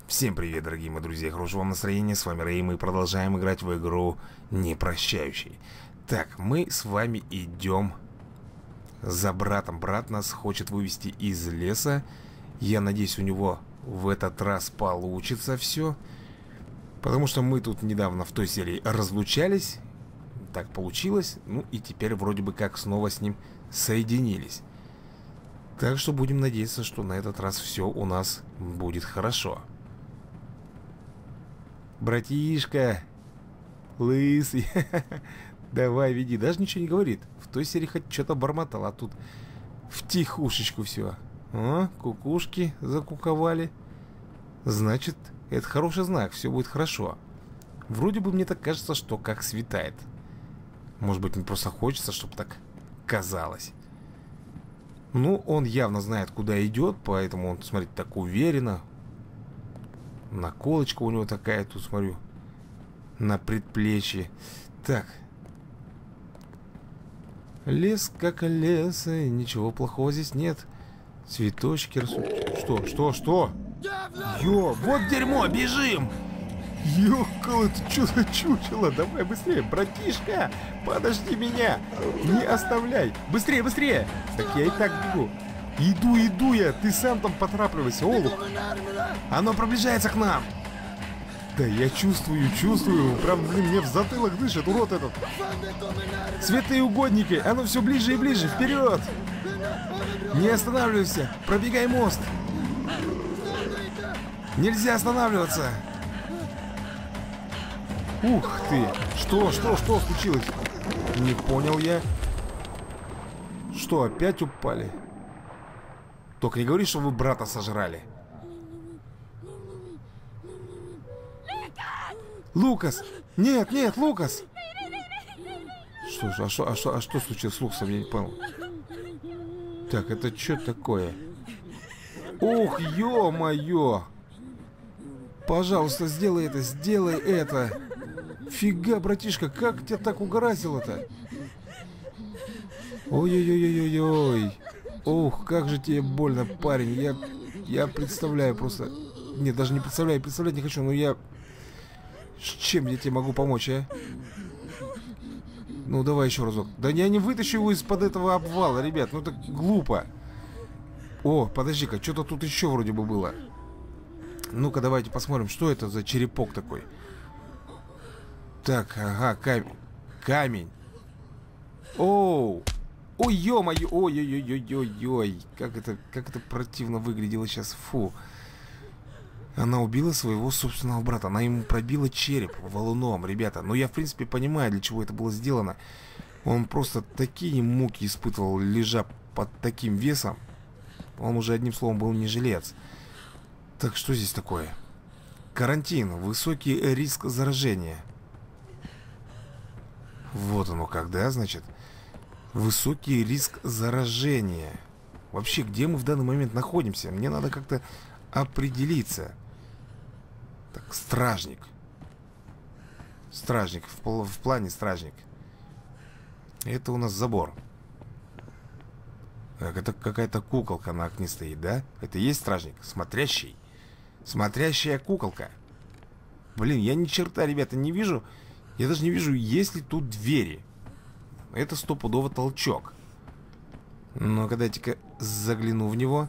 Всем привет, дорогие мои друзья, хорошего вам настроения, с вами Рэй, мы продолжаем играть в игру Непрощающий. Так, мы с вами идем за братом. Брат нас хочет вывести из леса. Я надеюсь, у него в этот раз получится все. Потому что мы тут недавно в той серии разлучались. Так получилось. Ну и теперь вроде бы как снова с ним соединились. Так что будем надеяться, что на этот раз все у нас будет хорошо. Братишка, лысый, давай веди. Даже ничего не говорит. В той серии хоть что-то бормотал, а тут втихушечку все. О, кукушки закуковали. Значит, это хороший знак, все будет хорошо. Вроде бы мне так кажется, что как светает. Может быть, мне просто хочется, чтобы так казалось. Ну, он явно знает, куда идет, поэтому он, смотрите, так уверенно. Наколочка у него такая, тут смотрю, на предплечье. Так. Лес как лес, и ничего плохого здесь нет. Цветочки растут. Что? Ё, вот дерьмо, бежим! Ёкало, ты что за чучело? Давай быстрее, братишка! Подожди меня! Не оставляй! Быстрее! Так я и так бегу. Иду я, ты сам там поторапливайся, олух. Оно приближается к нам. Да я чувствую, прям, блин, мне в затылок дышит, урод этот. Святые угодники, оно все ближе и ближе, вперед. Не останавливайся, пробегай мост. Нельзя останавливаться. Ух ты, что случилось? Не понял я. Что, опять упали? Только не говори, что вы брата сожрали. Лукас! Нет, Лукас! Что случилось с Лукасом? Я не понял. Так, это что такое? Ох, ё-моё! Пожалуйста, сделай это! Фига, братишка, как тебя так угораздило-то? Ой-ой-ой-ой-ой! Ох, как же тебе больно, парень. Я представляю просто. Нет, даже не представляю, представлять не хочу. Но я... С чем я тебе могу помочь, а? Ну, давай еще разок. Да я не вытащу его из-под этого обвала, ребят. Ну, это глупо. О, подожди-ка, что-то тут еще вроде бы было. Ну-ка, давайте посмотрим, что это за черепок такой. Так, ага, камень. Оу. Ой, ё-моё, ой-ой-ой-ой-ой-ой. Как это противно выглядело сейчас, фу. Она убила своего собственного брата. Она ему пробила череп валуном, ребята. Но я, в принципе, понимаю, для чего это было сделано. Он просто такие муки испытывал, лежа под таким весом. Он уже, одним словом, был не жилец. Так, что здесь такое? Карантин. Высокий риск заражения. Вот оно как, да, значит? Высокий риск заражения. Вообще, где мы в данный момент находимся? Мне надо как-то определиться. Так, стражник. Стражник, в плане стражник. Это у нас забор. Так, это какая-то куколка на окне стоит, да? Это и есть стражник? Смотрящий. Смотрящая куколка. Блин, я ни черта, ребята, не вижу. Я даже не вижу, есть ли тут двери. Это стопудово толчок. Ну-ка, дайте-ка загляну в него.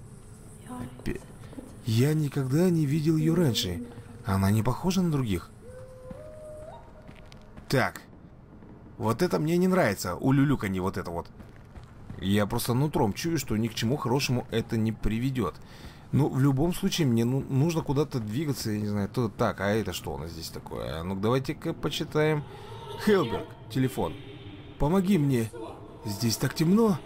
Я никогда не видел ее раньше. Она не похожа на других. Так. Вот это мне не нравится. Улюлюканье вот это вот. Я просто нутром чую, что ни к чему хорошему это не приведет. Ну, в любом случае, мне нужно куда-то двигаться. Я не знаю, то так, а это что у нас здесь такое? Ну, давайте-ка почитаем. Хелберг, телефон. Помоги мне. Здесь так темно.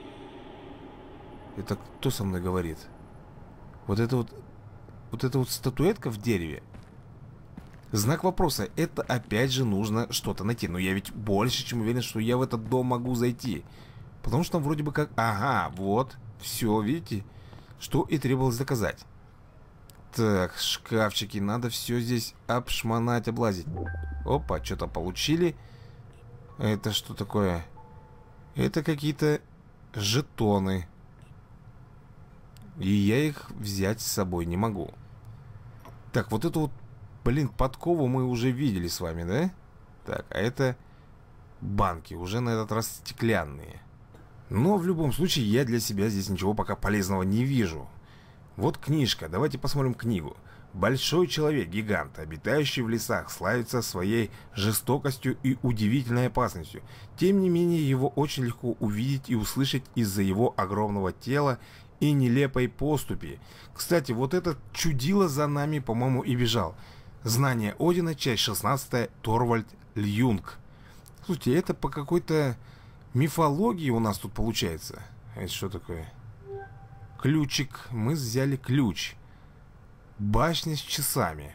Это кто со мной говорит? Вот эта вот статуэтка в дереве. Знак вопроса. Это опять же нужно что-то найти. Но я ведь больше чем уверен, что я в этот дом могу зайти. Потому что там вроде бы как... Ага, вот. Все, видите? Что и требовалось доказать. Так, шкафчики. Надо все здесь обшмонать, облазить. Опа, что-то получили. Это что такое? Это какие-то жетоны. И я их взять с собой не могу. Так, вот эту вот, блин, подкову мы уже видели с вами, да? Так, а это банки, уже на этот раз стеклянные. Но в любом случае я для себя здесь ничего пока полезного не вижу. Вот книжка, давайте посмотрим книгу. Большой человек-гигант, обитающий в лесах, славится своей жестокостью и удивительной опасностью. Тем не менее, его очень легко увидеть и услышать из-за его огромного тела и нелепой поступи. Кстати, вот этот чудило за нами, по-моему, и бежал. Знание Одина, часть 16, Торвальд Льюнг. Слушайте, это по какой-то мифологии у нас тут получается. Это что такое? Ключик. Мы взяли ключ. Башня с часами.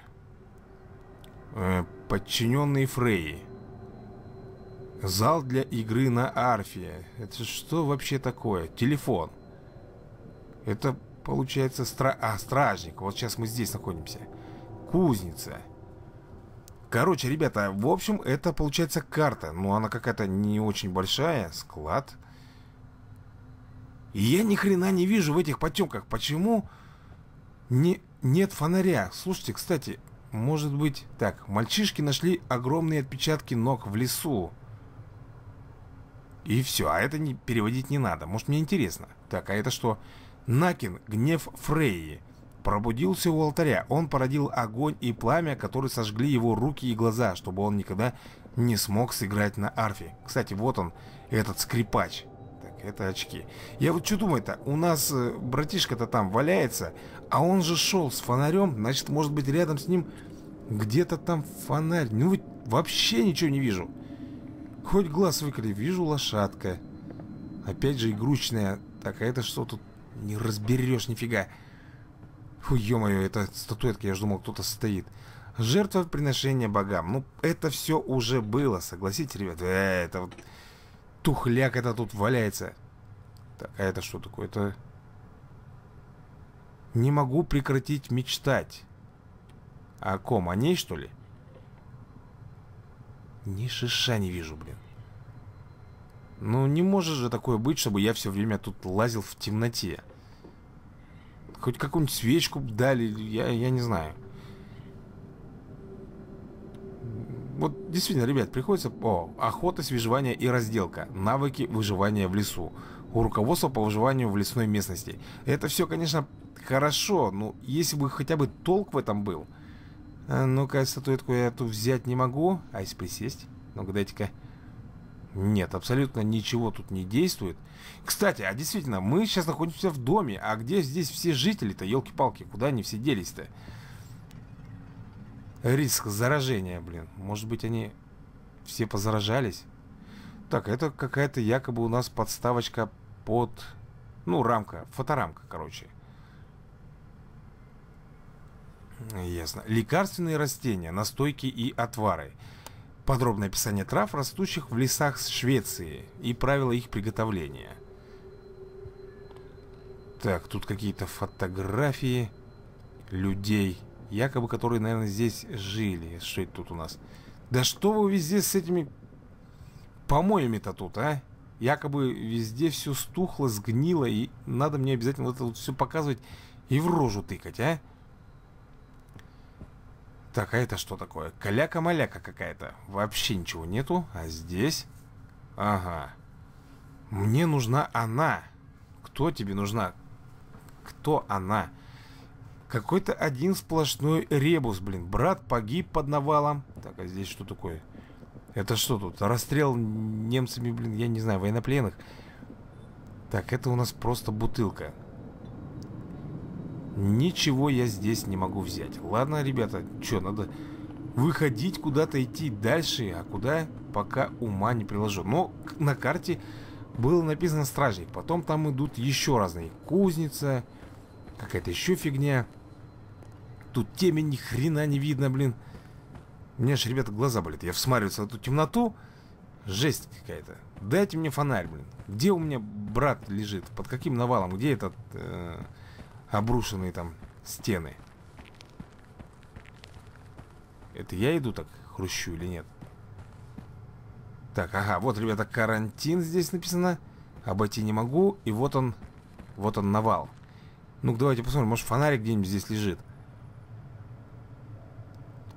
Подчиненные Фрейи. Зал для игры на арфе. Это что вообще такое? Телефон. Это получается стражник. Вот сейчас мы здесь находимся. Кузница. Короче, ребята, в общем, это получается карта. Но она какая-то не очень большая. Склад. И я ни хрена не вижу в этих потемках. Почему нет фонаря? Слушайте, кстати, может быть... Так, мальчишки нашли огромные отпечатки ног в лесу. И все, а это переводить не надо. Может, мне интересно. Так, а это что? Накин, гнев Фрейи. Пробудился у алтаря. Он породил огонь и пламя, которые сожгли его руки и глаза, чтобы он никогда не смог сыграть на арфе. Кстати, вот он, этот скрипач. Так, это очки. Я вот что думаю-то, у нас братишка-то там валяется, а он же шел с фонарем, значит, может быть, рядом с ним где-то там фонарь. Ну, ведь вообще ничего не вижу. Хоть глаз выколи, вижу лошадка. Опять же игрушечная. Так, а это что тут? Не разберешь нифига. Фу, ё-моё, это статуэтка, я же думал, кто-то стоит. Жертвоприношение богам. Ну, это все уже было, согласитесь, ребят? Это вот тухляк это тут валяется. Так, а это что такое? Это... Не могу прекратить мечтать. О ком? О ней, что ли? Ни шиша не вижу, блин. Ну, не может же такое быть, чтобы я все время тут лазил в темноте. Хоть какую-нибудь свечку дали, я не знаю. Вот действительно, ребят, приходится... О, охота, свежевание и разделка. Навыки выживания в лесу. У руководства по выживанию в лесной местности. Это все, конечно, хорошо, но если бы хотя бы толк в этом был. Ну-ка, статуэтку я тут взять не могу. А если присесть? Ну-ка, дайте-ка. Нет, абсолютно ничего тут не действует. Кстати, а действительно, мы сейчас находимся в доме. А где здесь все жители-то, елки-палки? Куда они все делись-то? Риск заражения, блин. Может быть, они все позаражались? Так, это какая-то якобы у нас подставочка под... Ну, рамка, фоторамка, короче. Ясно. Лекарственные растения, настойки и отвары. Подробное описание трав, растущих в лесах Швеции, и правила их приготовления. Так, тут какие-то фотографии людей, якобы которые, наверное, здесь жили. Что это тут у нас? Да что вы везде с этими помоями-то тут, а? Якобы везде все стухло, сгнило, и надо мне обязательно вот это вот все показывать и в рожу тыкать, а? Так, а это что такое? Каляка-маляка какая-то. Вообще ничего нету. А здесь? Ага. Мне нужна она. Кто тебе нужна? Кто она? Какой-то один сплошной ребус, блин. Брат погиб под навалом. Так, а здесь что такое? Это что тут? Расстрел немцами, блин, я не знаю, военнопленных. Так, это у нас просто бутылка. Ничего я здесь не могу взять. Ладно, ребята, что, надо выходить куда-то, идти дальше. А куда, пока ума не приложу. Но на карте было написано стражник. Потом там идут еще разные. Кузница, какая-то еще фигня. Тут темень ни хрена не видно, блин. У меня же, ребята, глаза болят. Я всматриваюсь в эту темноту. Жесть какая-то. Дайте мне фонарь, блин. Где у меня брат лежит? Под каким навалом? Где этот... обрушенные там стены? Это я иду так хрущу или нет? Так, ага, вот, ребята, карантин здесь написано. Обойти не могу. И вот он навал. Ну-ка, давайте посмотрим, может фонарик где-нибудь здесь лежит.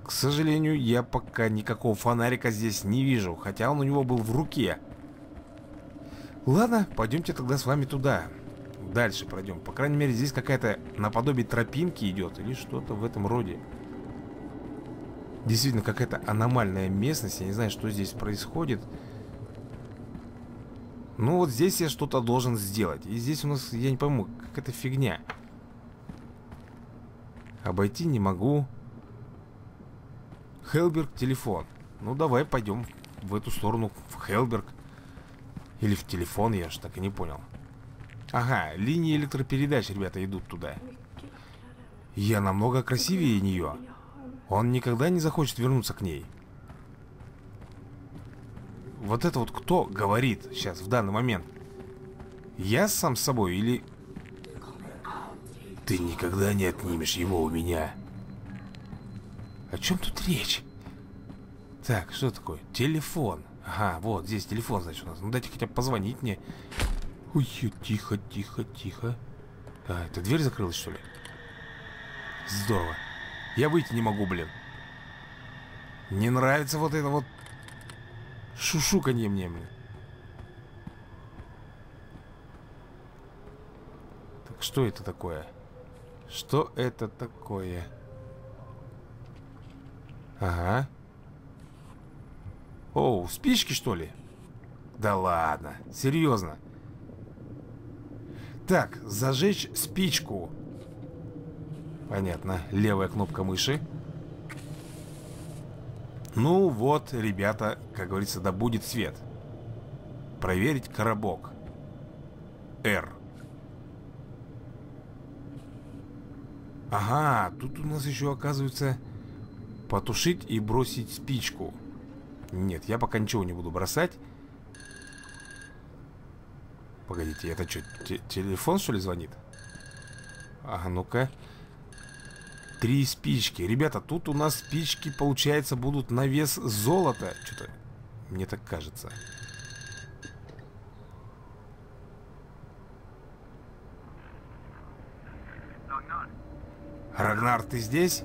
К сожалению, я пока никакого фонарика здесь не вижу, хотя он у него был в руке. Ладно, пойдемте тогда с вами туда. Дальше пройдем. По крайней мере, здесь какая-то наподобие тропинки идет или что-то в этом роде. Действительно, какая-то аномальная местность. Я не знаю, что здесь происходит. Ну вот здесь я что-то должен сделать. И здесь у нас, я не пойму, какая-то фигня. Обойти не могу. Хелберг, телефон. Ну давай пойдем в эту сторону, в Хелберг. Или в телефон, я же так и не понял. Ага, линии электропередач, ребята, идут туда. Я намного красивее нее. Он никогда не захочет вернуться к ней. Вот это вот кто говорит сейчас, в данный момент? Я сам с собой или... Ты никогда не отнимешь его у меня. О чем тут речь? Так, что такое? Телефон. Ага, вот здесь телефон, значит, у нас. Ну дайте хотя бы позвонить мне. Ой, тихо, тихо, тихо. А, это дверь закрылась, что ли? Здорово. Я выйти не могу, блин. Не нравится вот это вот шушуканье мне, блин. Так, что это такое? Что это такое? Ага. Оу, спички, что ли? Да ладно, серьезно. Так, зажечь спичку. Понятно, левая кнопка мыши. Ну вот, ребята, как говорится, да будет свет. Проверить коробок. R. Ага, тут у нас еще оказывается потушить и бросить спичку. Нет, я пока ничего не буду бросать. Погодите, это что, телефон, что ли, звонит? Ага, ну-ка. 3 спички. Ребята, тут у нас спички, получается, будут на вес золота. Что-то, мне так кажется. Рагнар, ты здесь?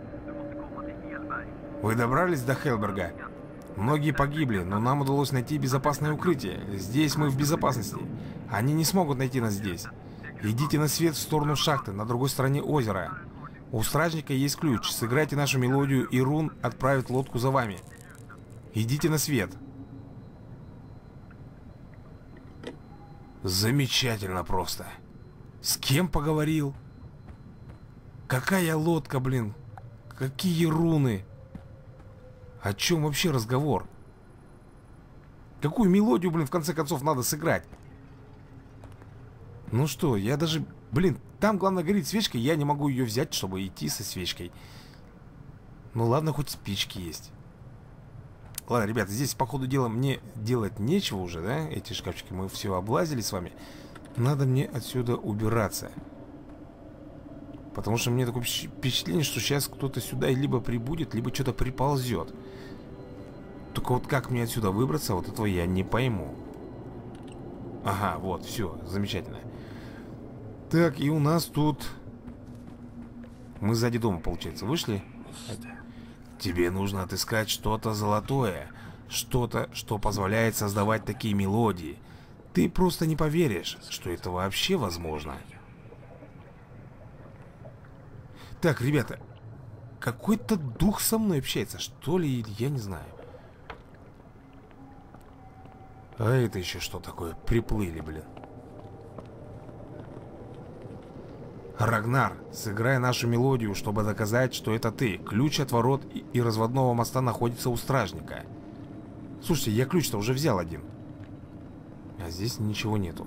Вы добрались до Хелберга? Многие погибли, но нам удалось найти безопасное укрытие. Здесь мы в безопасности. Они не смогут найти нас здесь. Идите на свет в сторону шахты, на другой стороне озера. У стражника есть ключ. Сыграйте нашу мелодию, и Рун отправит лодку за вами. Идите на свет. Замечательно просто. С кем поговорил? Какая лодка, блин? Какие руны? О чем вообще разговор? Какую мелодию, блин, в конце концов надо сыграть? Ну что, я даже... Блин, там, главное, горит свечка, я не могу ее взять, чтобы идти со свечкой. Ну ладно, хоть спички есть. Ладно, ребята, здесь, по ходу дела, мне делать нечего уже, да? Эти шкафчики мы все облазили с вами. Надо мне отсюда убираться. Потому что мне такое впечатление, что сейчас кто-то сюда либо прибудет, либо что-то приползет. Только вот как мне отсюда выбраться, вот этого я не пойму. Ага, вот, все, замечательно. Так, и у нас тут... Мы сзади дома, получается, вышли? Тебе нужно отыскать что-то золотое. Что-то, что позволяет создавать такие мелодии. Ты просто не поверишь, что это вообще возможно. Так, ребята, какой-то дух со мной общается, что ли, я не знаю. А это еще что такое? Приплыли, блин. Рагнар, сыграй нашу мелодию, чтобы доказать, что это ты. Ключ от ворот и разводного моста находится у стражника. Слушайте, я ключ-то уже взял один. А здесь ничего нету.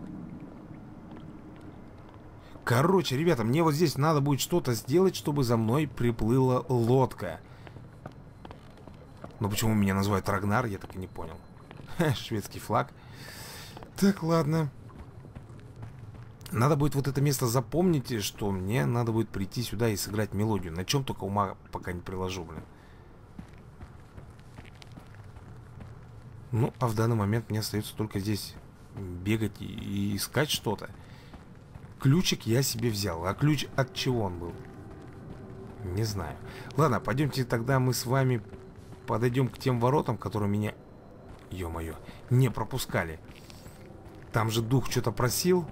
Короче, ребята, мне вот здесь надо будет что-то сделать, чтобы за мной приплыла лодка. Но почему меня называют Рагнар, я так и не понял. Шведский флаг. Так, ладно. Надо будет вот это место запомнить, что мне надо будет прийти сюда и сыграть мелодию. На чем только ума пока не приложу, блин. Ну, а в данный момент мне остается только здесь бегать и искать что-то. Ключик я себе взял. А ключ от чего он был? Не знаю. Ладно, пойдемте тогда мы с вами подойдем к тем воротам, которые меня, ё-моё, не пропускали. Там же дух что-то просил.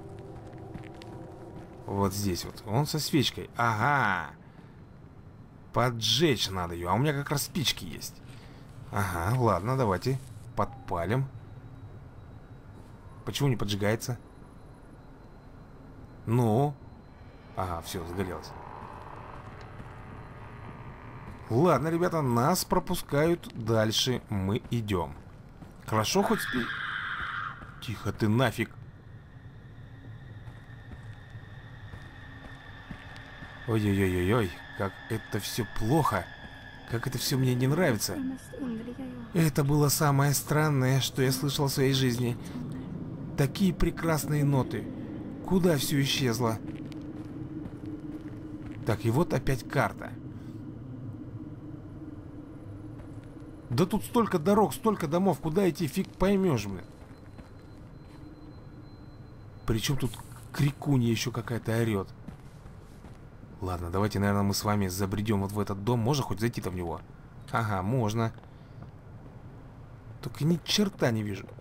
Вот здесь вот. Он со свечкой. Ага. Поджечь надо ее. А у меня как раз спички есть. Ага, ладно, давайте подпалим. Почему не поджигается? Ну? Ага, все, загорелось. Ладно, ребята, нас пропускают. Дальше мы идем. Хорошо, хоть спи... Тихо ты нафиг. Ой-ой-ой-ой-ой, как это все плохо. Как это все мне не нравится. Это было самое странное, что я слышал в своей жизни. Такие прекрасные ноты. Куда все исчезло? Так, и вот опять карта. Да тут столько дорог, столько домов. Куда идти, фиг поймешь, блин. Причем тут крикунья еще какая-то орет. Ладно, давайте, наверное, мы с вами забредем вот в этот дом. Можно хоть зайти-то в него? Ага, можно. Только ни черта не вижу.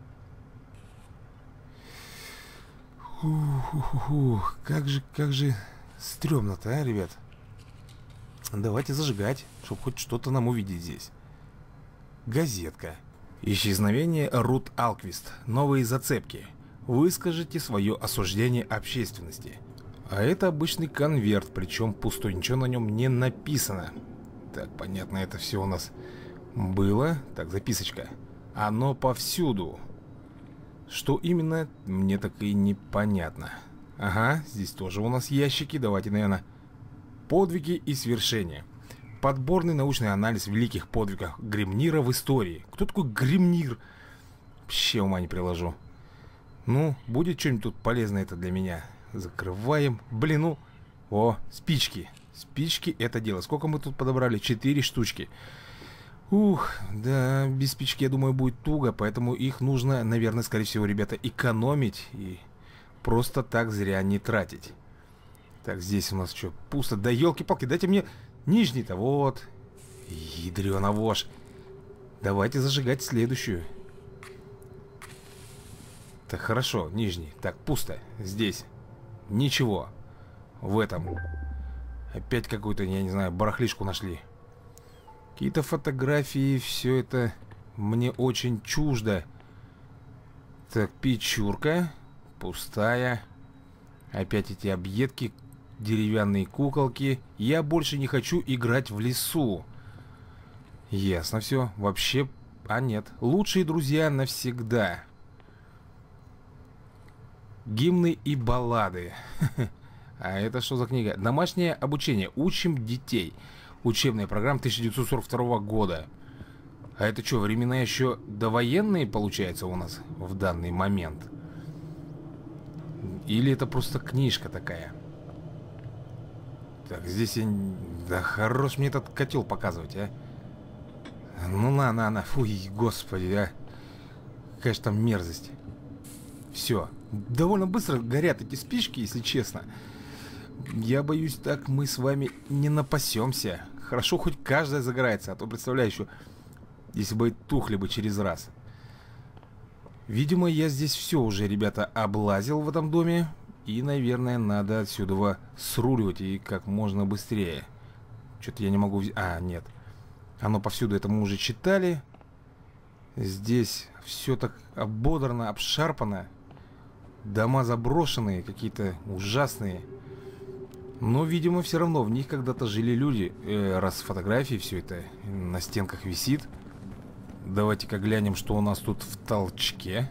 Ух, как же стрёмно-то, а, ребят? Давайте зажигать, чтобы хоть что-то нам увидеть здесь. Газетка. Исчезновение Рут Алквист. Новые зацепки. Выскажите свое осуждение общественности. А это обычный конверт, причем пустой, ничего на нем не написано. Так, понятно, это все у нас было. Так, записочка. Оно повсюду. Что именно, мне так и непонятно. Ага, здесь тоже у нас ящики. Давайте, наверное, подвиги и свершения. Подборный научный анализ великих подвигов Гримнира в истории. Кто такой Гримнир? Вообще ума не приложу. Ну, будет что-нибудь тут полезное это для меня. Закрываем. Блин, ну. О, спички. Спички это дело. Сколько мы тут подобрали? 4 штучки. Ух, да, без спички, я думаю, будет туго. Поэтому их нужно, наверное, скорее всего, ребята, экономить. И просто так зря не тратить. Так, здесь у нас что? Пусто. Да елки-палки, дайте мне нижний-то. Вот. Ядрёна вошь. Давайте зажигать следующую. Так, хорошо, нижний. Так, пусто. Здесь. Ничего. В этом. Опять какую-то, я не знаю, барахлишку нашли. Какие-то фотографии. Все это мне очень чуждо. Так, печурка. Пустая. Опять эти объедки. Деревянные куколки. Я больше не хочу играть в лесу. Ясно все. Вообще... А нет. Лучшие друзья навсегда. Гимны и баллады. А это что за книга? Домашнее обучение. Учим детей. Учебная программа 1942 года. А это что, времена еще довоенные, получается, у нас в данный момент? Или это просто книжка такая? Так, здесь я... Да хорош мне этот котел показывать, а. Ну на. Фуй, господи, а. Какая же там мерзость. Все. Довольно быстро горят эти спички, если честно. Я боюсь, так мы с вами не напасемся. Хорошо, хоть каждая загорается. А то, представляю, еще если бы тухли бы через раз. Видимо, я здесь все уже, ребята, облазил в этом доме. И, наверное, надо отсюда сруливать и как можно быстрее. Что-то я не могу взять... А, нет. Оно повсюду, это мы уже читали. Здесь все так ободрано, обшарпано. Дома заброшенные, какие-то ужасные. Но, видимо, все равно в них когда-то жили люди. Раз фотографии все это на стенках висит. Давайте-ка глянем, что у нас тут в толчке.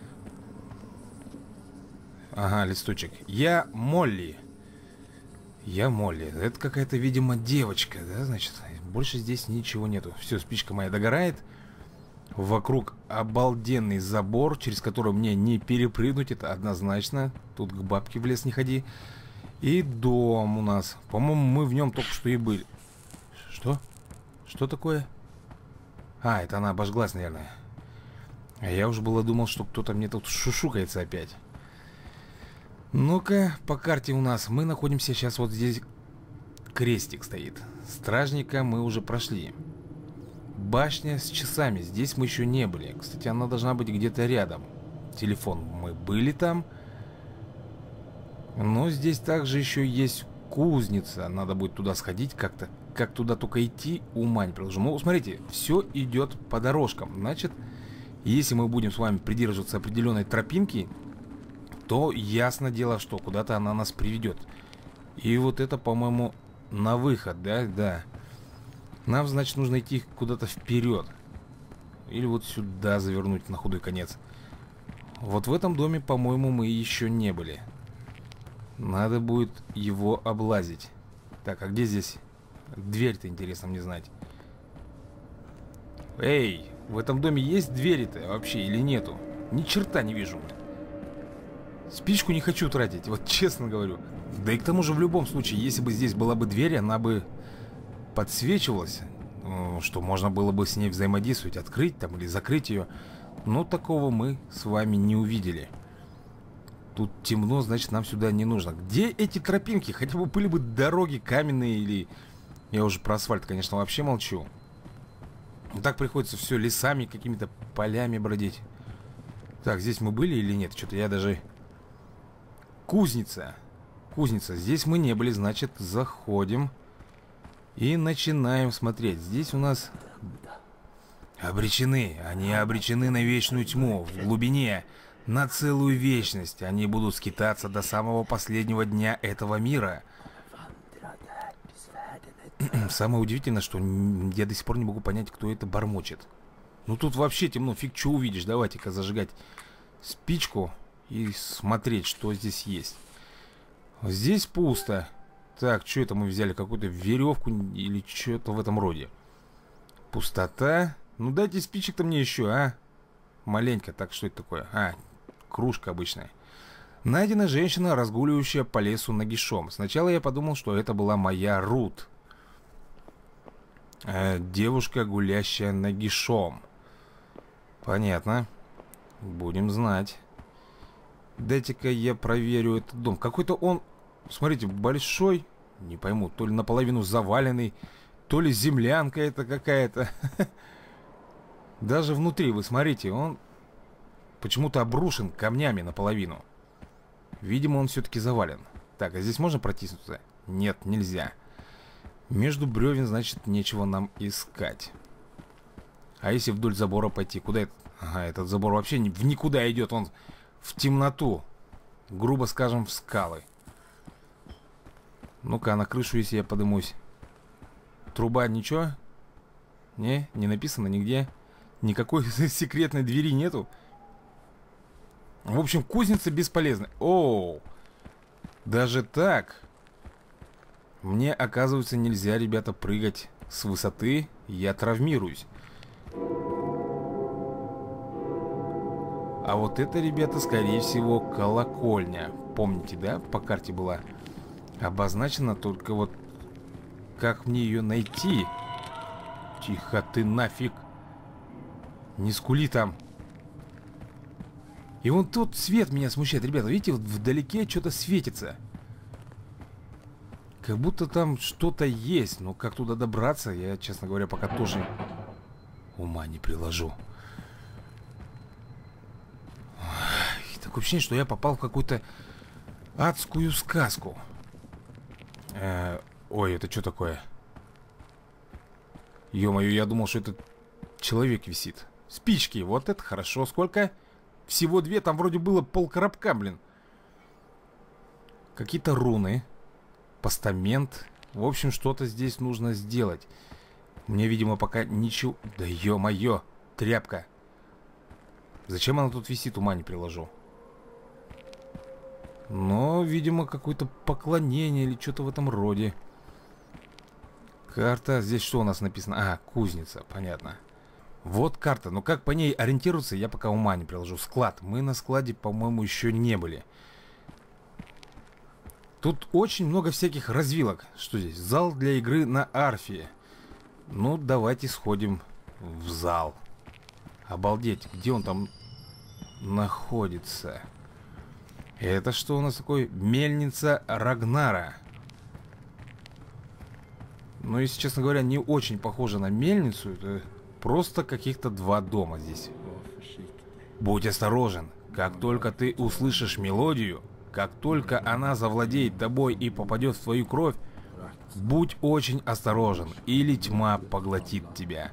Ага, листочек. Я Молли. Я Молли. Это какая-то, видимо, девочка, да, значит. Больше здесь ничего нету. Все, спичка моя догорает. Вокруг обалденный забор, через который мне не перепрыгнуть, это однозначно. Тут к бабке в лес не ходи. И дом у нас. По-моему, мы в нем только что и были. Что? Что такое? А, это она обожглась, наверное. А я уж было думал, что кто-то мне тут шушукается опять. Ну-ка, по карте у нас мы находимся сейчас вот здесь. крестик стоит. Стражника мы уже прошли. Башня с часами. Здесь мы еще не были. Кстати, она должна быть где-то рядом. Телефон. Мы были там. Но здесь также еще есть кузница. Надо будет туда сходить как-то. Как туда только идти, ума не приложу. Ну, смотрите, все идет по дорожкам. Значит, если мы будем с вами придерживаться определенной тропинки, то ясно дело, что куда-то она нас приведет. И вот это, по-моему, на выход, да? Да. Нам, значит, нужно идти куда-то вперед. Или вот сюда завернуть на худой конец. Вот в этом доме, по-моему, мы еще не были. Надо будет его облазить. Так, а где здесь дверь-то, интересно мне знать. Эй, в этом доме есть двери-то вообще или нету? Ни черта не вижу. Спичку не хочу тратить, вот честно говорю. Да и к тому же в любом случае, если бы здесь была бы дверь, она бы подсвечивалась, что можно было бы с ней взаимодействовать, открыть там или закрыть ее. Но такого мы с вами не увидели. Тут темно, значит, нам сюда не нужно. Где эти тропинки? Хотя бы были бы дороги каменные или... Я уже про асфальт, конечно, вообще молчу. Так приходится все лесами, какими-то полями бродить. Так, здесь мы были или нет? Что-то я даже... Кузница. Кузница. Здесь мы не были, значит, заходим. И начинаем смотреть. Здесь у нас... Обречены. Они обречены на вечную тьму. В глубине. На целую вечность. Они будут скитаться до самого последнего дня этого мира. Самое удивительное, что я до сих пор не могу понять, кто это бормочет. Ну тут вообще темно, фиг что увидишь. Давайте-ка зажигать спичку и смотреть, что здесь есть. Здесь пусто. Так, что это мы взяли? Какую-то веревку или что-то в этом роде. Пустота. Ну дайте спичек-то мне еще, а? Маленько. Так, что это такое? А, кружка обычная. Найдена женщина, разгуливающая по лесу нагишом. Сначала я подумал, что это была моя Рут. Девушка, гулящая нагишом. Понятно. Будем знать. Дайте-ка я проверю этот дом. Какой-то он, смотрите, большой. Не пойму, то ли наполовину заваленный, то ли землянка это какая-то. Даже внутри, вы смотрите, он почему-то обрушен камнями наполовину. Видимо, он все-таки завален. Так, а здесь можно протиснуться? Нет, нельзя. Между бревен, значит, нечего нам искать. А если вдоль забора пойти? Куда это? Ага, этот забор вообще в никуда идет. Он в темноту. Грубо скажем, в скалы. Ну-ка, на крышу, если я подымусь. Труба, ничего? Не написано нигде. Никакой секретной двери нету. В общем, кузница бесполезна. Оу! Даже так? Мне, оказывается, нельзя, ребята, прыгать с высоты. Я травмируюсь. А вот это, ребята, скорее всего, колокольня. Помните, да? По карте была обозначена, только вот как мне ее найти? Тихо ты нафиг. Не скули там. И вон тут свет меня смущает, ребята. Видите, вот вдалеке что-то светится. Как будто там что-то есть. Но как туда добраться, я, честно говоря, пока тоже ума не приложу. Такое ощущение, что я попал в какую-то адскую сказку. Ой, это что такое? Ё-моё, я думал, что это человек висит. Спички, вот это хорошо. Сколько? Всего 2, там вроде было полкоробка, блин. Какие-то руны. Постамент. В общем, что-то здесь нужно сделать. Мне, видимо, пока ничего... Да ё-моё, тряпка. Зачем она тут висит, ума не приложу. Но, видимо, какое-то поклонение или что-то в этом роде. Карта. Здесь что у нас написано? А, кузница, понятно. Вот карта. Но как по ней ориентироваться, я пока ума не приложу. Склад. Мы на складе, по-моему, еще не были. Тут очень много всяких развилок. Что здесь? Зал для игры на арфе. Ну, давайте сходим в зал. Обалдеть, где он там находится? Это что у нас такое? Мельница Рагнара. Но, если честно говоря, не очень похоже на мельницу. Это просто каких-то два дома здесь. Будь осторожен. Как только ты услышишь мелодию, как только она завладеет тобой и попадет в твою кровь, будь очень осторожен, или тьма поглотит тебя.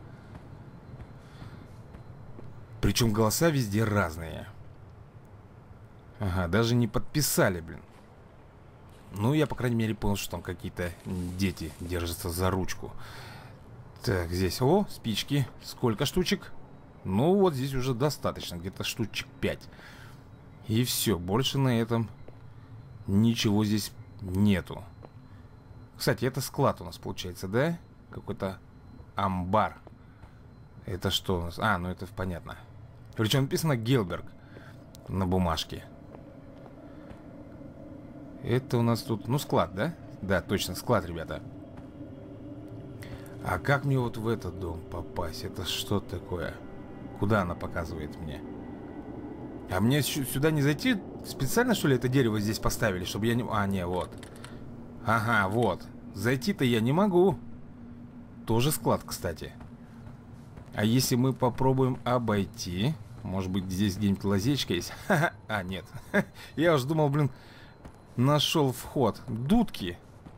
Причем голоса везде разные. Ага, даже не подписали, блин. Ну, я, по крайней мере, понял, что там какие-то дети держатся за ручку. Так, здесь, о, спички. Сколько штучек? Ну, вот здесь уже достаточно, где-то штучек 5. И все, больше на этом ничего здесь нету. Кстати, это склад у нас получается, да? Какой-то амбар. Это что у нас? А, ну это понятно. Причем написано Гелберг на бумажке. Это у нас тут, ну, склад, да? Да, точно, склад, ребята. А как мне вот в этот дом попасть? Это что такое? Куда она показывает мне? А мне сюда не зайти? Специально, что ли, это дерево здесь поставили, чтобы я не... А, не, вот. Ага, вот. Зайти-то я не могу. Тоже склад, кстати. А если мы попробуем обойти? Может быть, здесь где-нибудь лазечка есть? А, нет. Я уж думал, блин, нашел вход. Дудки.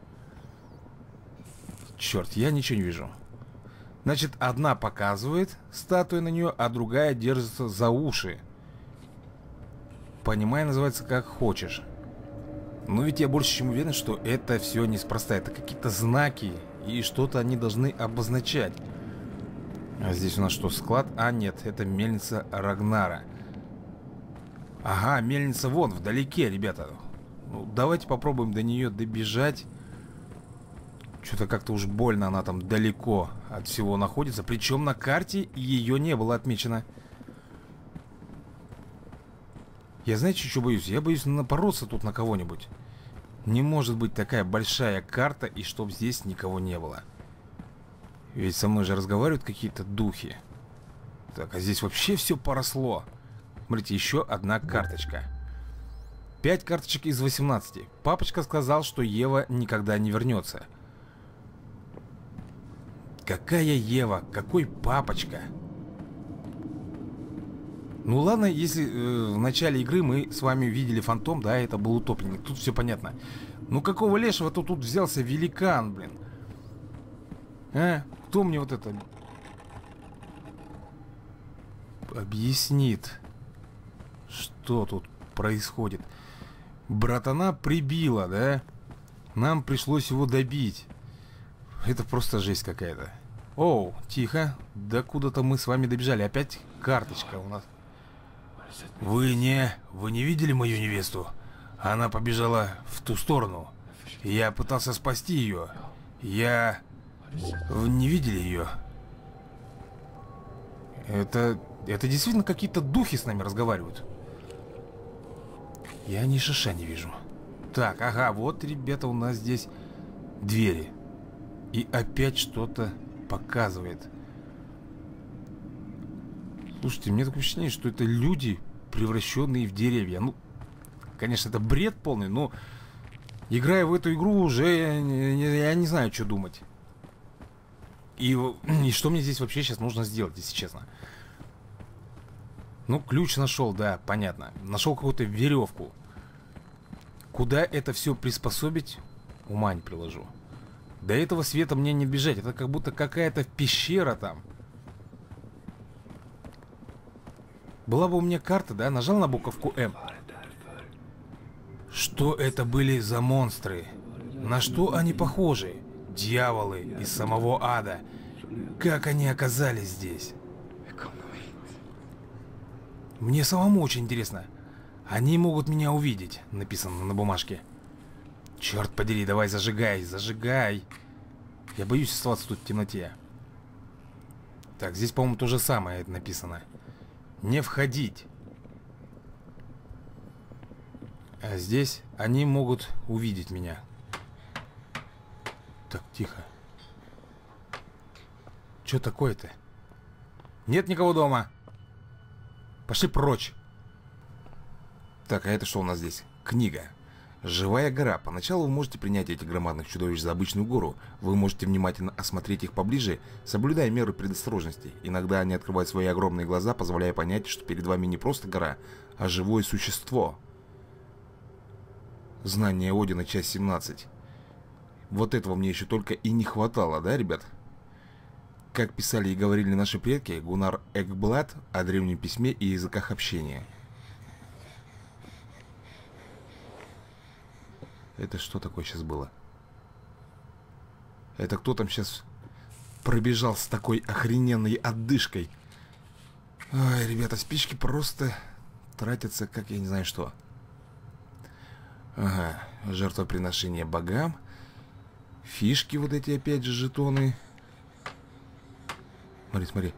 Черт, я ничего не вижу. Значит, одна показывает статуя на нее, а другая держится за уши. Понимай, называется, как хочешь. Но ведь я больше чем уверен, что это все неспроста. Это какие-то знаки, и что-то они должны обозначать. А здесь у нас что, склад? А, нет, это мельница Рагнара. Ага, мельница вон, вдалеке, ребята. Ну, давайте попробуем до нее добежать. Что-то как-то уж больно она там далеко от всего находится. Причем на карте ее не было отмечено. Я, знаете, что боюсь? Я боюсь напороться тут на кого-нибудь. Не может быть такая большая карта, и чтоб здесь никого не было. Ведь со мной же разговаривают какие-то духи. Так, а здесь вообще все поросло. Смотрите, еще одна карточка. 5 карточек из 18. Папочка сказал, что Ева никогда не вернется. Какая Ева? Какой папочка? Ну ладно, если в начале игры мы с вами видели фантом, да, это был утопленник, тут все понятно. Ну какого лешего-то тут взялся великан, блин? А? Кто мне вот это объяснит, что тут происходит? Братана прибило, да? Нам пришлось его добить. Это просто жесть какая-то. Оу, тихо. Да куда-то мы с вами добежали. Опять карточка у нас. Вы не видели мою невесту? Она побежала в ту сторону. Я пытался спасти ее. Вы не видели ее? Это действительно какие-то духи с нами разговаривают. Я ни шиша не вижу. Так, ага, вот, ребята, у нас здесь двери. И опять что-то показывает. Слушайте, мне такое впечатление, что это люди, превращенные в деревья. Ну, конечно, это бред полный, но играя в эту игру уже я не знаю, что думать. И что мне здесь вообще сейчас нужно сделать, если честно? Ну, ключ нашел, да, понятно. Нашел какую-то веревку. Куда это все приспособить, ума не приложу. До этого света мне не бежать. Это как будто какая-то пещера там. Была бы у меня карта, да? Нажал на буковку М. Что это были за монстры? На что они похожи? Дьяволы из самого ада. Как они оказались здесь? Мне самому очень интересно. Они могут меня увидеть, написано на бумажке. Черт подери, давай зажигай, зажигай. Я боюсь оставаться тут в темноте. Так, здесь, по-моему, то же самое написано. Не входить. А здесь они могут увидеть меня. Так, тихо. Что такое-то? Нет никого дома. Пошли прочь. Так, а это что у нас здесь? Книга. Живая гора. Поначалу вы можете принять этих громадных чудовищ за обычную гору. Вы можете внимательно осмотреть их поближе, соблюдая меры предосторожности. Иногда они открывают свои огромные глаза, позволяя понять, что перед вами не просто гора, а живое существо. Знание Одина, часть 17. Вот этого мне еще только и не хватало, да, ребят? Как писали и говорили наши предки, Гуннар Экблад о древнем письме и языках общения. Это что такое сейчас было? Это кто там сейчас пробежал с такой охрененной отдышкой? Ой, ребята, спички просто тратятся, как я не знаю что. Ага, жертвоприношение богам. Фишки вот эти опять же, жетоны. Смотри, смотри.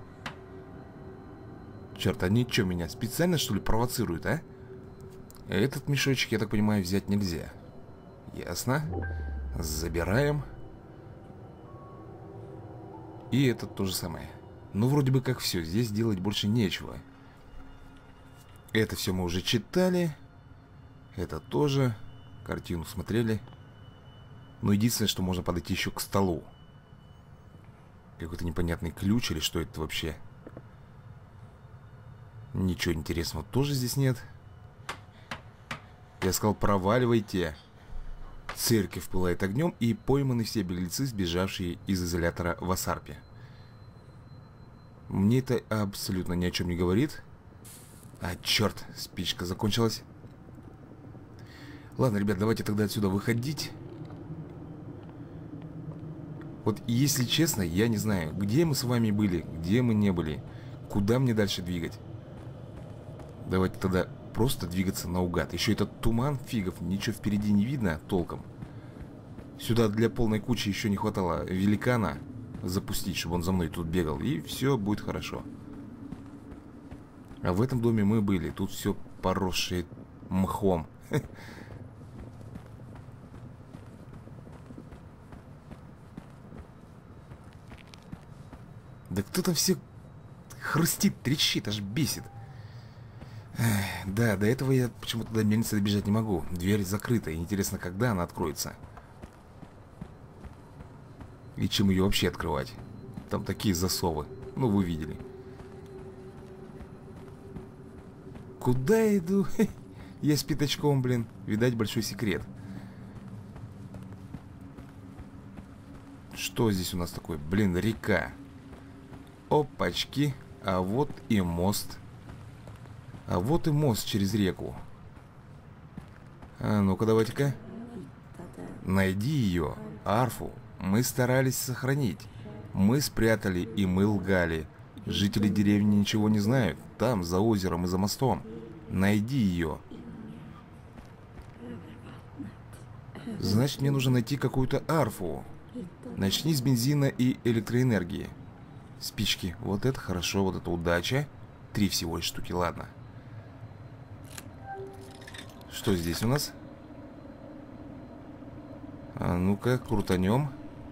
Черт, они что, меня специально что ли провоцируют, а? Этот мешочек, я так понимаю, взять нельзя. Ясно. Забираем. И этот то же самое. Ну, вроде бы как все. Здесь делать больше нечего. Это все мы уже читали. Это тоже. Картину смотрели. Но единственное, что можно подойти еще к столу. Какой-то непонятный ключ или что это вообще? Ничего интересного тоже здесь нет. Я сказал, проваливайте. Церковь пылает огнем, и пойманы все беглецы, сбежавшие из изолятора в Асарпе. Мне это абсолютно ни о чем не говорит. А, черт, спичка закончилась. Ладно, ребят, давайте тогда отсюда выходить. Вот если честно, я не знаю, где мы с вами были, где мы не были, куда мне дальше двигать. Давайте тогда просто двигаться наугад. Еще этот туман фигов, ничего впереди не видно толком. Сюда для полной кучи еще не хватало великана запустить, чтобы он за мной тут бегал. И все будет хорошо. А в этом доме мы были. Тут все поросшее мхом. Да кто там все хрустит, трещит, аж бесит. Эх, да, до этого я почему-то до мельницы добежать не могу. Дверь закрыта, и интересно, когда она откроется. И чем ее вообще открывать? Там такие засовы. Ну, вы видели. Куда я иду? Я с пятачком, блин. Видать, большой секрет. Что здесь у нас такое? Блин, река. Опачки. А вот и мост. А вот и мост через реку. А ну-ка, давайте-ка. Найди ее, арфу. Мы старались сохранить. Мы спрятали и мы лгали. Жители деревни ничего не знают. Там, за озером и за мостом. Найди ее. Значит, мне нужно найти какую-то арфу. Начни с бензина и электроэнергии. Спички. Вот это хорошо, вот это удача. 3 всего лишь штуки, ладно. Что здесь у нас? А ну-ка, крутанем.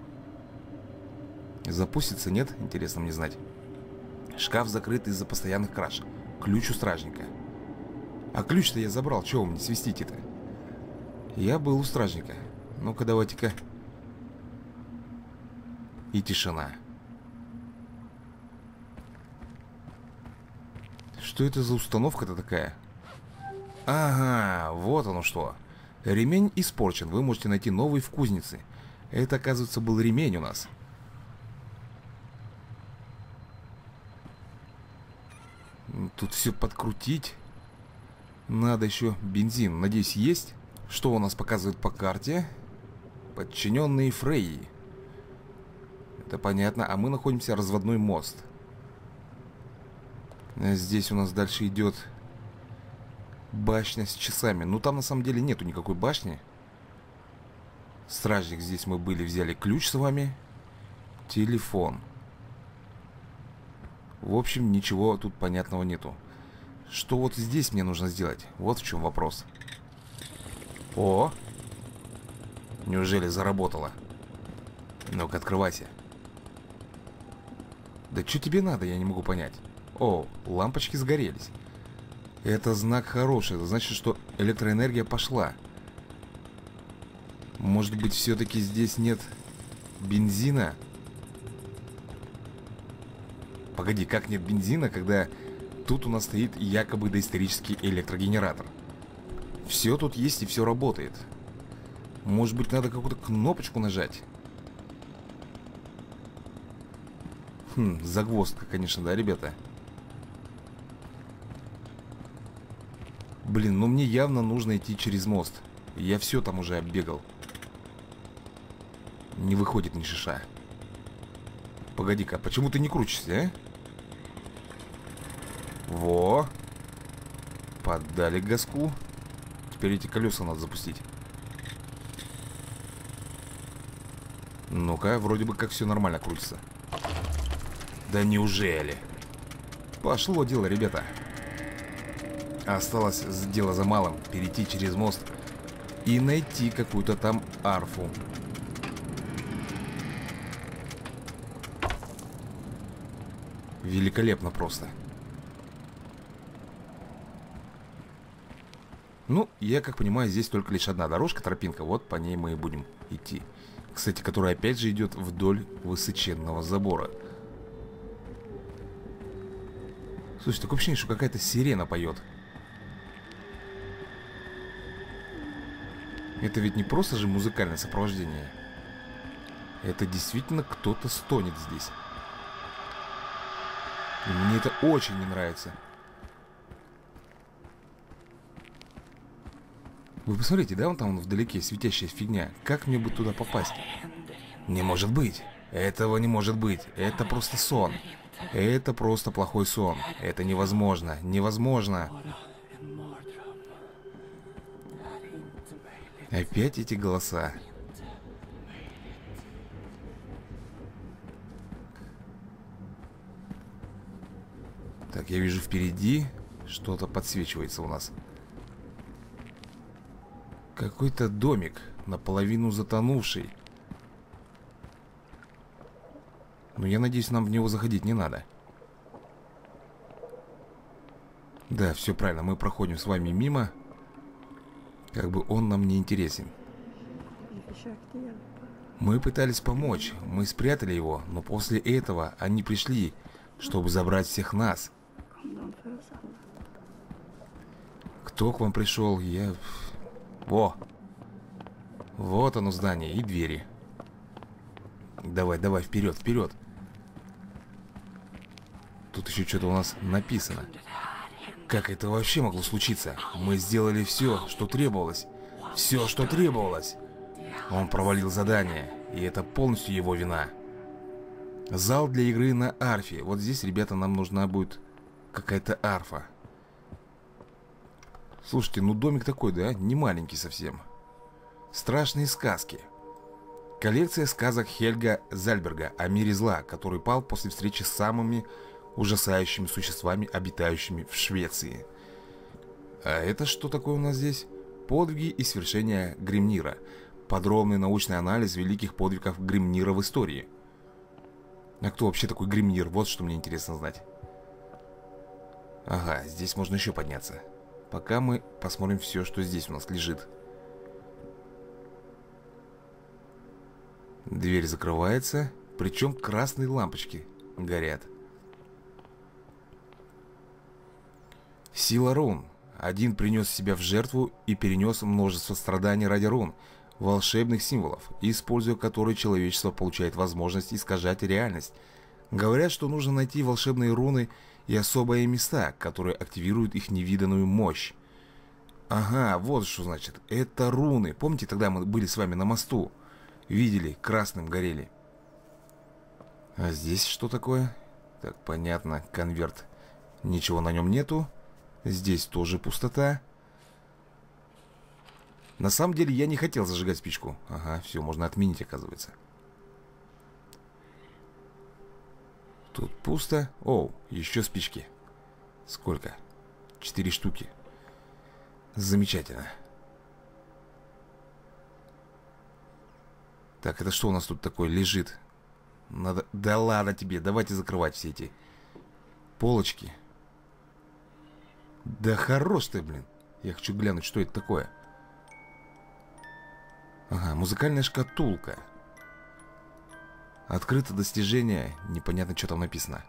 Запустится, нет? Интересно мне знать. Шкаф закрыт из-за постоянных краж. Ключ у стражника. А ключ-то я забрал. Чего вы мне свистите-то? Я был у стражника. Ну-ка, давайте-ка. И тишина. Что это за установка-то такая? Ага, вот оно что. Ремень испорчен. Вы можете найти новый в кузнице. Это, оказывается, был ремень у нас. Тут все подкрутить. Надо еще бензин. Надеюсь, есть. Что у нас показывает по карте? Подчиненные Фрейи. Это понятно. А мы находимся разводной мост. Здесь у нас дальше идет башня с часами. Ну, там на самом деле нету никакой башни. Стражник, здесь мы были, взяли ключ с вами. Телефон. В общем, ничего тут понятного нету. Что вот здесь мне нужно сделать? Вот в чем вопрос. О! Неужели заработало? Ну-ка, открывайся. Да что тебе надо, я не могу понять. О, лампочки сгорелись. Это знак хороший. Это значит, что электроэнергия пошла. Может быть, все-таки здесь нет бензина? Погоди, как нет бензина, когда тут у нас стоит якобы доисторический электрогенератор? Все тут есть и все работает. Может быть, надо какую-то кнопочку нажать? Загвоздка, конечно, да, ребята? Блин, ну мне явно нужно идти через мост. Я все там уже оббегал. Не выходит ни шиша. Погоди-ка, почему ты не крутишься, а? Во! Поддали газку. Теперь эти колеса надо запустить. Ну-ка, вроде бы как все нормально крутится. Да неужели? Пошло дело, ребята. Осталось дело за малым. Перейти через мост и найти какую-то там арфу. Великолепно просто. Ну, я как понимаю, здесь только лишь одна дорожка, тропинка. Вот по ней мы и будем идти. Кстати, которая опять же идет вдоль высоченного забора. Слушай, такое ощущение, что какая-то сирена поет. Это ведь не просто же музыкальное сопровождение. Это действительно кто-то стонет здесь. И мне это очень не нравится. Вы посмотрите, да, вон там вдалеке светящаяся фигня. Как мне бы туда попасть? Не может быть. Этого не может быть. Это просто сон. Это просто плохой сон. Это невозможно. Невозможно. Опять эти голоса. Так, я вижу впереди что-то подсвечивается у нас. Какой-то домик, наполовину затонувший. Но я надеюсь, нам в него заходить не надо. Да, все правильно, мы проходим с вами мимо. Как бы он нам не интересен. Мы пытались помочь, мы спрятали его, но после этого они пришли, чтобы забрать всех нас. Кто к вам пришел? Я... Во! Вот оно здание и двери. Давай, давай, вперед, вперед. Тут еще что-то у нас написано. Как это вообще могло случиться? Мы сделали все, что требовалось. Все, что требовалось. Он провалил задание, и это полностью его вина. Зал для игры на арфе. Вот здесь, ребята, нам нужна будет какая-то арфа. Слушайте, ну домик такой, да? Не маленький совсем. Страшные сказки. Коллекция сказок Хельга Зальберга о мире зла, который пал после встречи с самыми ужасающими существами, обитающими в Швеции. А это что такое у нас здесь? Подвиги и свершения Гримнира. Подробный научный анализ великих подвигов Гримнира в истории. А кто вообще такой Гримнир? Вот что мне интересно знать. Ага, здесь можно еще подняться. Пока мы посмотрим все, что здесь у нас лежит. Дверь закрывается, причем красные лампочки горят. Сила рун. Один принес себя в жертву и перенес множество страданий ради рун, волшебных символов, используя которые человечество получает возможность искажать реальность. Говорят, что нужно найти волшебные руны и особые места, которые активируют их невиданную мощь. Ага, вот что значит. Это руны. Помните, тогда мы были с вами на мосту? Видели, красным горели. А здесь что такое? Так, понятно, конверт. Ничего на нем нету. Здесь тоже пустота. На самом деле я не хотел зажигать спичку. Ага, все, можно отменить, оказывается. Тут пусто. Оу, еще спички. Сколько? 4 штуки. Замечательно. Так, это что у нас тут такое лежит? Надо... Да ладно тебе, давайте закрывать все эти полочки. Да хорош ты, блин. Я хочу глянуть, что это такое. Ага, музыкальная шкатулка. Открыто достижение. Непонятно, что там написано.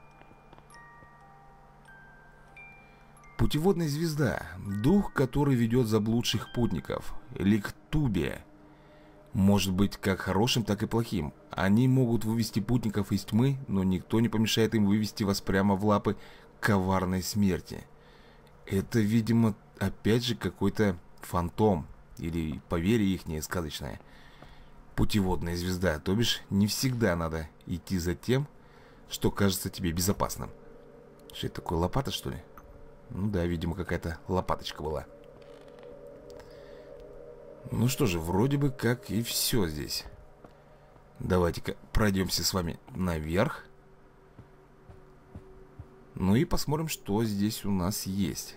Путеводная звезда. Дух, который ведет заблудших путников. Ликтубия. Может быть как хорошим, так и плохим. Они могут вывести путников из тьмы, но никто не помешает им вывести вас прямо в лапы коварной смерти. Это, видимо, опять же какой-то фантом. Или поверье ихнее сказочное. Путеводная звезда. То бишь, не всегда надо идти за тем, что кажется тебе безопасным. Что это такое, лопата, что ли? Ну да, видимо, какая-то лопаточка была. Ну что же, вроде бы как и все здесь. Давайте-ка пройдемся с вами наверх. Ну и посмотрим, что здесь у нас есть.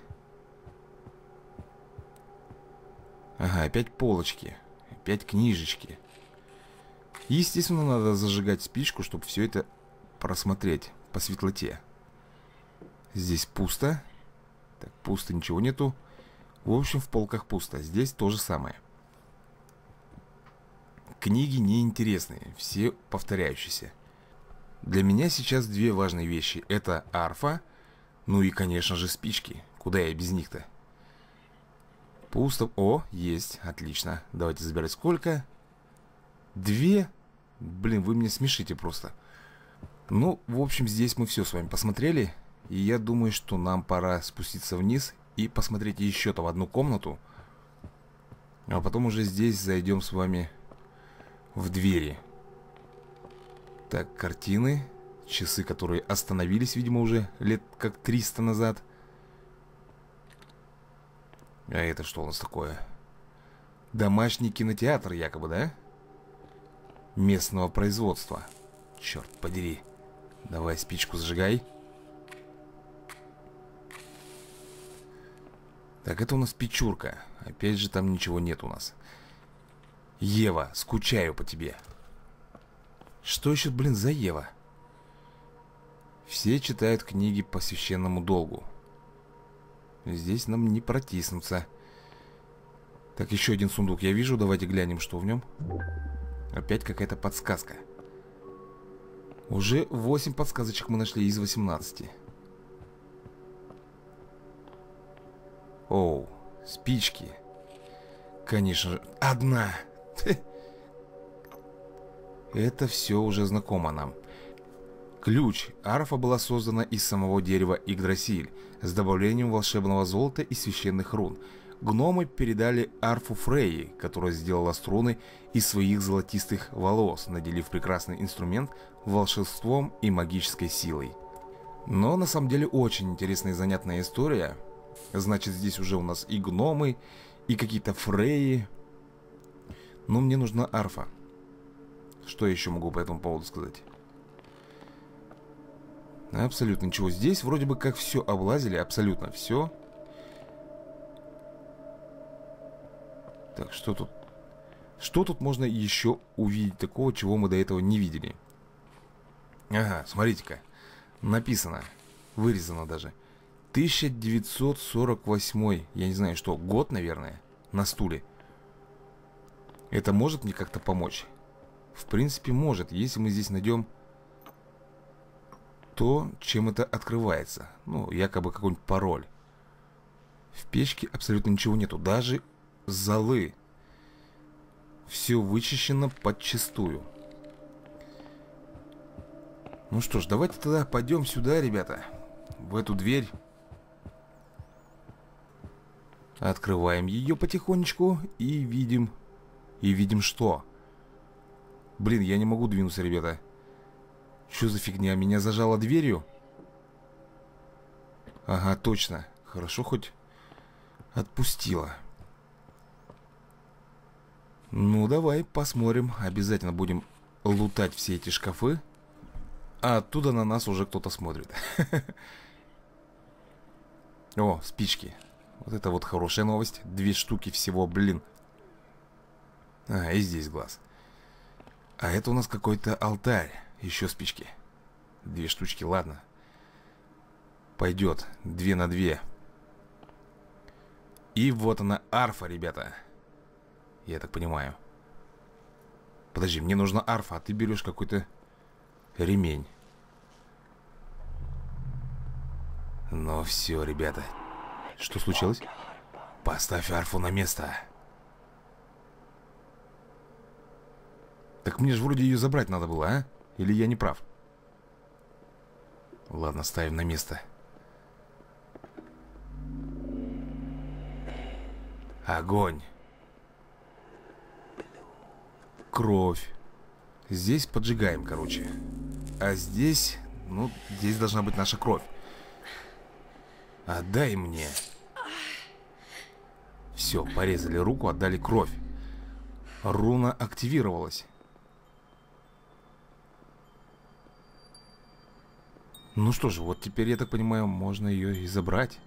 Ага, опять полочки. Опять книжечки. Естественно, надо зажигать спичку, чтобы все это просмотреть по светлоте. Здесь пусто. Так, пусто, ничего нету. В общем, в полках пусто. Здесь то же самое. Книги неинтересные, все повторяющиеся. Для меня сейчас две важные вещи. Это арфа, ну и, конечно же, спички. Куда я без них-то? Пусто. О, есть, отлично. Давайте забирать сколько? Две? Блин, вы меня смешите просто. Ну, в общем, здесь мы все с вами посмотрели. И я думаю, что нам пора спуститься вниз и посмотреть еще там одну комнату. А потом уже здесь зайдем с вами в двери. Так, картины. Часы, которые остановились, видимо, уже лет как 300 назад. А это что у нас такое? Домашний кинотеатр якобы, да? Местного производства. Черт подери. Давай спичку зажигай. Так, это у нас печурка. Опять же, там ничего нет у нас. Ева, скучаю по тебе. Что еще, блин, за Ева? Все читают книги по священному долгу. Здесь нам не протиснуться. Так, еще один сундук я вижу. Давайте глянем, что в нем. Опять какая-то подсказка. Уже 8 подсказочек мы нашли из 18. Оу, спички. Конечно же, одна. Это все уже знакомо нам. Ключ. Арфа была создана из самого дерева Игдрасиль с добавлением волшебного золота и священных рун. Гномы передали арфу Фрейи, которая сделала струны из своих золотистых волос, наделив прекрасный инструмент волшебством и магической силой. Но на самом деле очень интересная и занятная история. Значит, здесь уже у нас и гномы, и какие-то Фрейи. Но мне нужна арфа. Что я еще могу по этому поводу сказать? Абсолютно ничего. Здесь вроде бы как все облазили. Абсолютно все. Так, что тут? Что тут можно еще увидеть такого, чего мы до этого не видели? Ага, смотрите-ка. Написано. Вырезано даже. 1948. Я не знаю, что. Год, наверное. На стуле. Это может мне как-то помочь? В принципе, может. Если мы здесь найдем то, чем это открывается. Ну, якобы какой-нибудь пароль. В печке абсолютно ничего нету. Даже золы. Все вычищено подчистую. Ну что ж, давайте тогда пойдем сюда, ребята. В эту дверь. Открываем ее потихонечку и видим... И видим что? Блин, я не могу двинуться, ребята. Что за фигня? Меня зажало дверью? Ага, точно. Хорошо хоть отпустила. Ну, давай посмотрим. Обязательно будем лутать все эти шкафы. А оттуда на нас уже кто-то смотрит. О, спички. Вот это вот хорошая новость. 2 штуки всего, блин. А, и здесь глаз. А это у нас какой-то алтарь. Еще спички. 2 штучки, ладно. Пойдет. 2 на 2. И вот она, арфа, ребята. Я так понимаю. Подожди, мне нужна арфа, а ты берешь какой-то ремень. Ну все, ребята. Что случилось? Поставь арфу на место. Так мне же вроде ее забрать надо было, а? Или я не прав? Ладно, ставим на место. Огонь. Кровь. Здесь поджигаем, короче. А здесь, ну, здесь должна быть наша кровь. Отдай мне. Все, порезали руку, отдали кровь. Руна активировалась. Ну что же, вот теперь, я так понимаю, можно ее и забрать.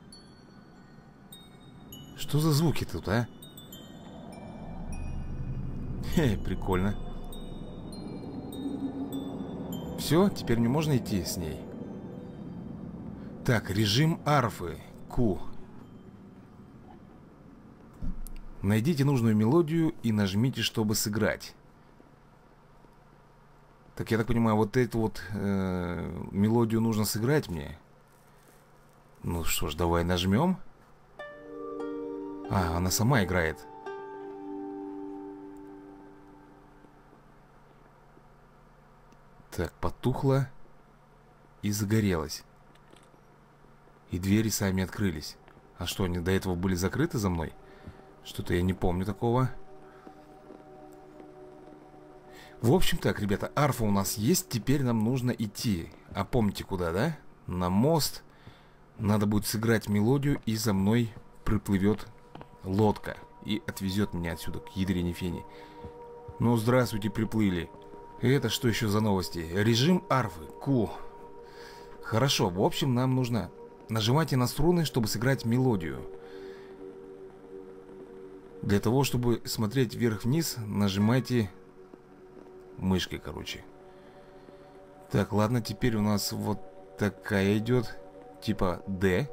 Что за звуки тут, а? Хе, прикольно. Все, теперь мне можно идти с ней. Так, режим арфы. Q. Найдите нужную мелодию и нажмите, чтобы сыграть. Так, я так понимаю, вот эту вот мелодию нужно сыграть мне. Ну что ж, давай нажмем. А, она сама играет. Так, потухла и загорелась. И двери сами открылись. А что, они до этого были закрыты за мной? Что-то я не помню такого. В общем так, ребята, арфа у нас есть. Теперь нам нужно идти. А помните куда, да? На мост. Надо будет сыграть мелодию, и за мной приплывет лодка и отвезет меня отсюда, к ядрене фени. Ну, здравствуйте, приплыли. Это что еще за новости? Режим арфы. Q. Хорошо, в общем, нам нужно... Нажимайте на струны, чтобы сыграть мелодию. Для того, чтобы смотреть вверх-вниз, нажимайте мышкой, короче. Так, ладно, теперь у нас вот такая идет. Типа D.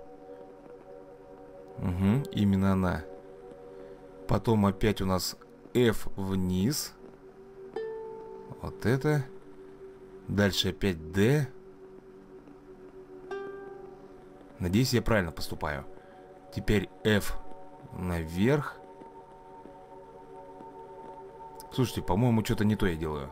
Угу, именно она. Потом опять у нас F вниз. Вот это. Дальше опять D. Надеюсь, я правильно поступаю. Теперь F наверх. Слушайте, по-моему, что-то не то я делаю.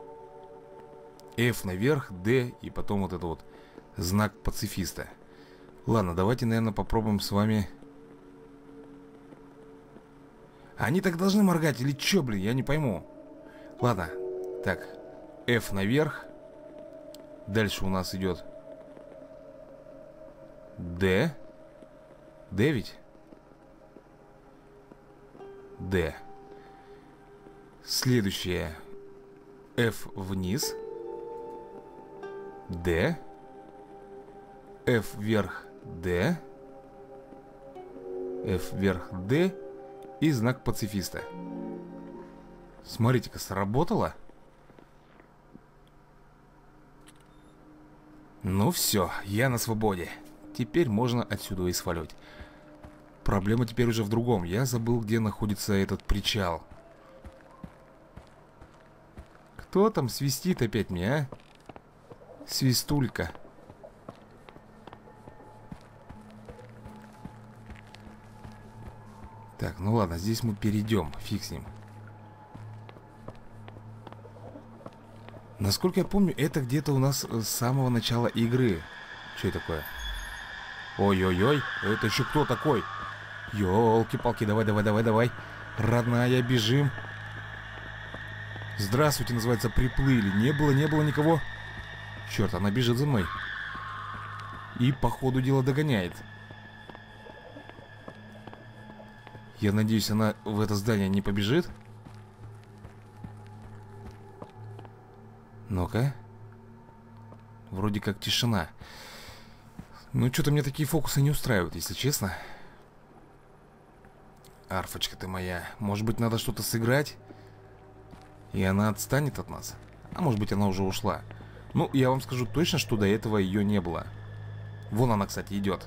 F наверх, D и потом вот это вот знак пацифиста. Ладно, давайте, наверное, попробуем с вами. Они так должны моргать или что, блин, я не пойму. Ладно, так, F наверх. Дальше у нас идет D. D ведь? D. Следующее F вниз. D. F вверх. D. F вверх. D. И знак пацифиста. Смотрите-ка, сработало. Ну все, я на свободе. Теперь можно отсюда и свалить. Проблема теперь уже в другом. Я забыл, где находится этот причал. Кто там свистит опять мне, а? Свистулька. Так, ну ладно, здесь мы перейдем. Фиг с ним. Насколько я помню, это где-то у нас с самого начала игры. Что это такое? Ой-ой-ой, это еще кто такой? Ёлки-палки, давай, давай, давай, давай. Родная, бежим. Здравствуйте, называется, приплыли. Не было никого. Черт, она бежит за мной. И по ходу дела догоняет. Я надеюсь, она в это здание не побежит. Ну-ка. Вроде как тишина. Ну, что-то мне такие фокусы не устраивают, если честно. Арфочка ты моя. Может быть, надо что-то сыграть? И она отстанет от нас. А может быть, она уже ушла. Ну, я вам скажу точно, что до этого ее не было. Вон она, кстати, идет.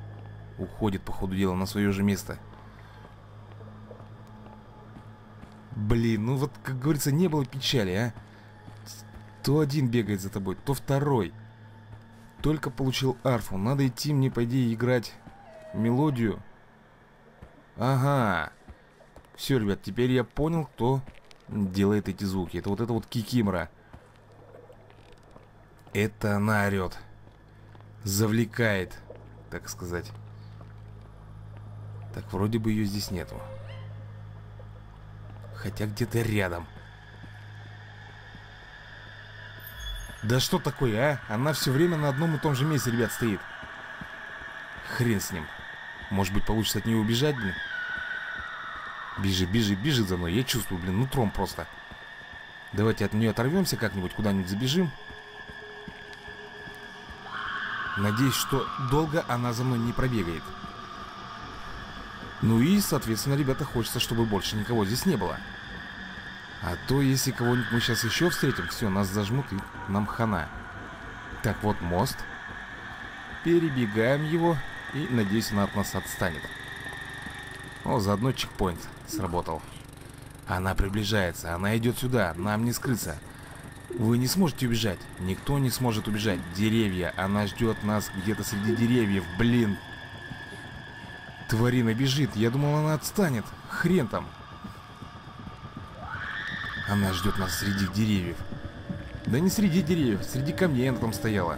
Уходит, по ходу дела, на свое же место. Блин, ну вот, как говорится, не было печали, а. То один бегает за тобой, то второй. Только получил арфу. Надо идти мне, по идее, играть мелодию. Ага. Все, ребят, теперь я понял, кто делает эти звуки. Это вот Кикимора. Это она орет. Завлекает, так сказать. Так, вроде бы ее здесь нету. Хотя где-то рядом. Да что такое, а? Она все время на одном и том же месте, ребят, стоит. Хрен с ним. Может быть, получится от нее убежать, блин? Бежит за мной. Я чувствую, блин, нутром просто. Давайте от нее оторвемся как-нибудь, куда-нибудь забежим. Надеюсь, что долго она за мной не пробегает. Ну и, соответственно, ребята, хочется, чтобы больше никого здесь не было. А то, если кого-нибудь мы сейчас еще встретим, все, нас зажмут и нам хана. Так, вот мост. Перебегаем его. И, надеюсь, она от нас отстанет. О, заодно чекпоинт сработал. Она приближается, она идет сюда, нам не скрыться. Вы не сможете убежать. Никто не сможет убежать. Деревья, она ждет нас где-то среди деревьев, блин. Тварина бежит, я думал, она отстанет. Хрен там. Она ждет нас среди деревьев. Да не среди деревьев, среди камней она там стояла.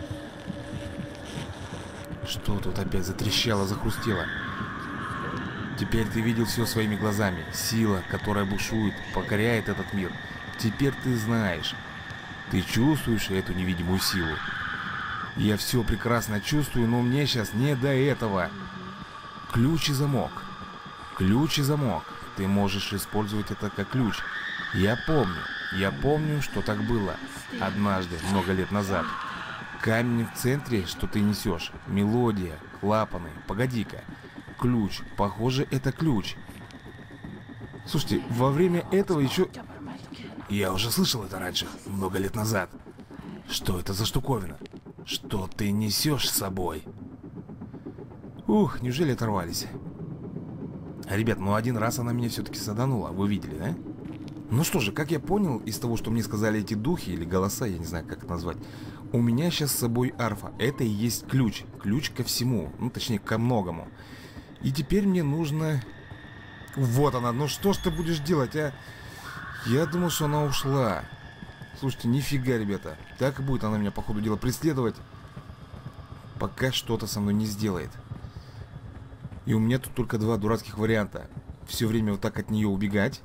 Что тут опять затрещало, захрустело? Теперь ты видел все своими глазами. Сила, которая бушует, покоряет этот мир. Теперь ты знаешь. Ты чувствуешь эту невидимую силу. Я все прекрасно чувствую, но мне сейчас не до этого. Ключ и замок. Ключ и замок. Ты можешь использовать это как ключ. Я помню, что так было однажды, много лет назад. Камень в центре, что ты несешь. Мелодия, клапаны. Погоди-ка. Ключ. Похоже, это ключ. Слушайте, во время этого еще... Я уже слышал это раньше, много лет назад. Что это за штуковина? Что ты несешь с собой? Ух, неужели оторвались? Ребят, ну один раз она меня все-таки саданула, вы видели, да? Ну что же, как я понял из того, что мне сказали эти духи или голоса, я не знаю, как это назвать. У меня сейчас с собой арфа. Это и есть ключ. Ключ ко всему. Ну, точнее, ко многому. И теперь мне нужно... Вот она. Ну что ж ты будешь делать, а? Я думал, что она ушла. Слушайте, нифига, ребята. Так и будет она меня, по ходу дела, преследовать, пока что-то со мной не сделает. И у меня тут только два дурацких варианта. Все время вот так от нее убегать.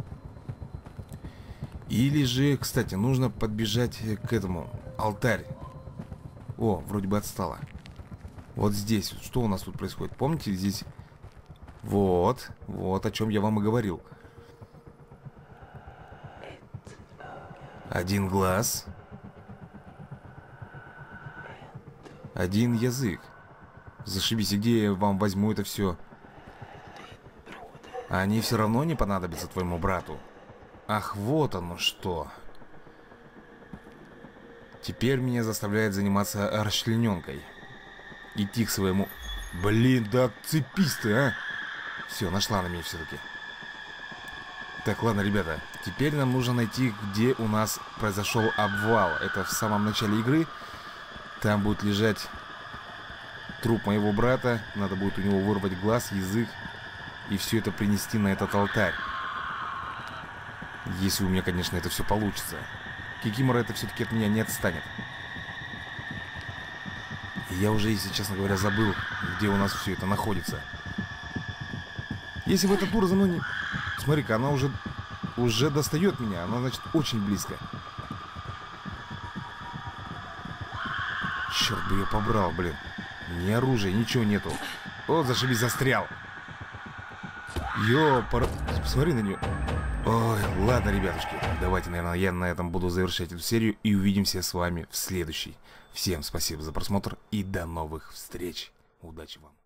Или же, кстати, нужно подбежать к этому. Алтарь. О, вроде бы отстала. Вот здесь. Что у нас тут происходит? Помните, здесь... Вот о чем я вам и говорил. Один глаз. Один язык. Зашибись, и где я вам возьму это все? Они все равно не понадобятся твоему брату. Ах, вот оно что. Теперь меня заставляет заниматься расчлененкой. Идти к своему... Блин, да отцепись ты, а! Все, нашла на меня все-таки. Так, ладно, ребята. Теперь нам нужно найти, где у нас произошел обвал. Это в самом начале игры. Там будет лежать труп моего брата. Надо будет у него вырвать глаз, язык. И все это принести на этот алтарь. Если у меня, конечно, это все получится. Кикимора это все-таки от меня не отстанет. Я уже, если честно говоря, забыл, где у нас все это находится. Если бы эта дура за мной не... Смотри-ка, она уже достает меня. Она, значит, очень близко. Черт бы ее побрал, блин. Ни оружия, ничего нету. О, зашибись, застрял. Посмотри на нее. Ой, ладно, ребятушки. Давайте, наверное, я на этом буду завершать эту серию. И увидимся с вами в следующей. Всем спасибо за просмотр и до новых встреч. Удачи вам.